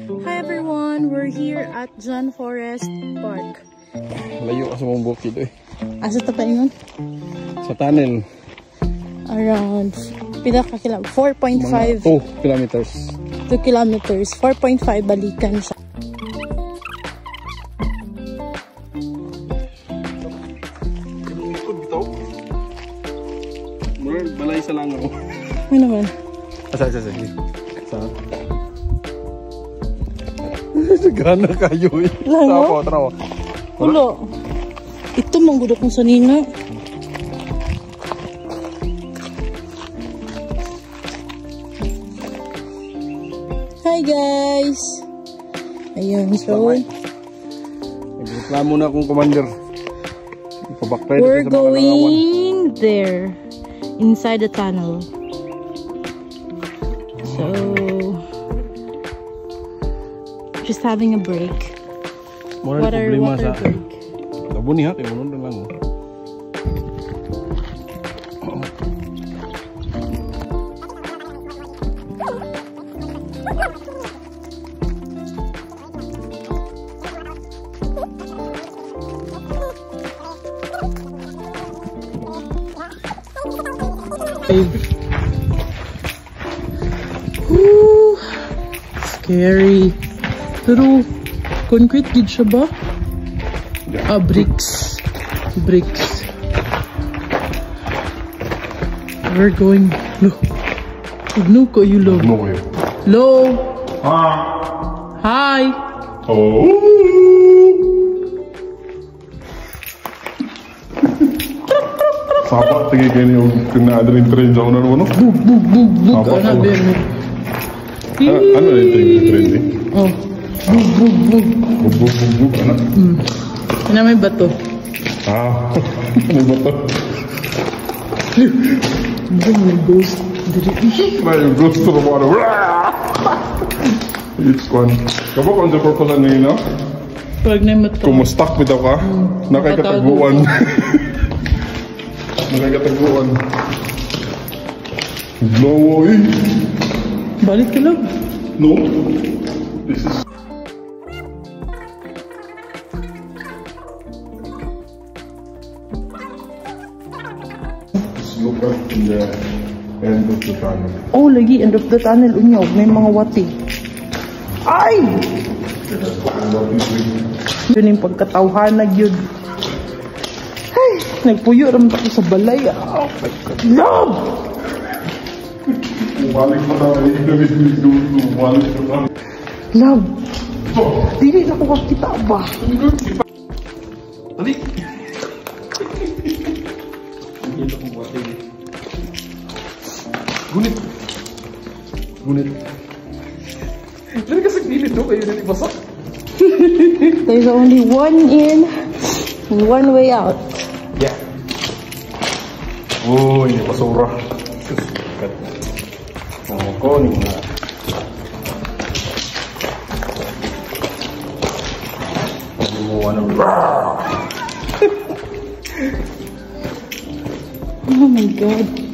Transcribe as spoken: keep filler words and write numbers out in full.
Hi everyone, we're here at John Forest Park. Layo ka sa mong bukid eh. Asa ta pa ingon? Sa tunnel. Around pila ka kilometers? four point five. two kilometers. two kilometers. four point five balikan siya. Balay sa lang ako. Ano naman? Asa, asa, asa. Saan? Gana kayo eh. Lango? Trawa, trawa. Ulo. Ito manggudo kong sanina. Hi guys! Ayun, so... Nagreklamo na akong commander. We're going there. Inside the tunnel. So... just having a break. Water, water break. Tabo niya, kaya mo lang lang. Ooh, scary. Pero concrete gid siya ba? Ah, bricks. Bricks. We're going. No. No ko you low. No way. Low. Hi. Hi. Oh. Sapat tinggi kayak ni kena ada train jauh na naman no? Bug bug bug bug. Ano ba yun? Ano na yung train ni? Oh. Bug bug bug. Bug bug bug bug. Ano? Hmm. Ano may bato? Ah. May bato. Bring my ghost. May ghost to the water. It's Swan. Kamu kung sa purpose ano yun no? Pag namat ka. Kung ma-stuck bitaw ka, nakakataguan. Nakakataguan. No way. Balik ka lang. No. This is... Let's look at the end of the tunnel. Oh, lagi end of the tunnel. Unyog, may mga wati. Ay! Yun yung pagkatawhanag yun. Ay, nagpuyo naman ako sa balay. Oh my God. Love! Balik mo na. Balik mo na. Love! Dili na ko kakita ba? Balik! Gunit! Gunit! Diyan ka sa gilid do, kayo na ibasak. There's only one in and one way out. Yeah. Uy, basura. Kat. Oh, koning na. Oh my God.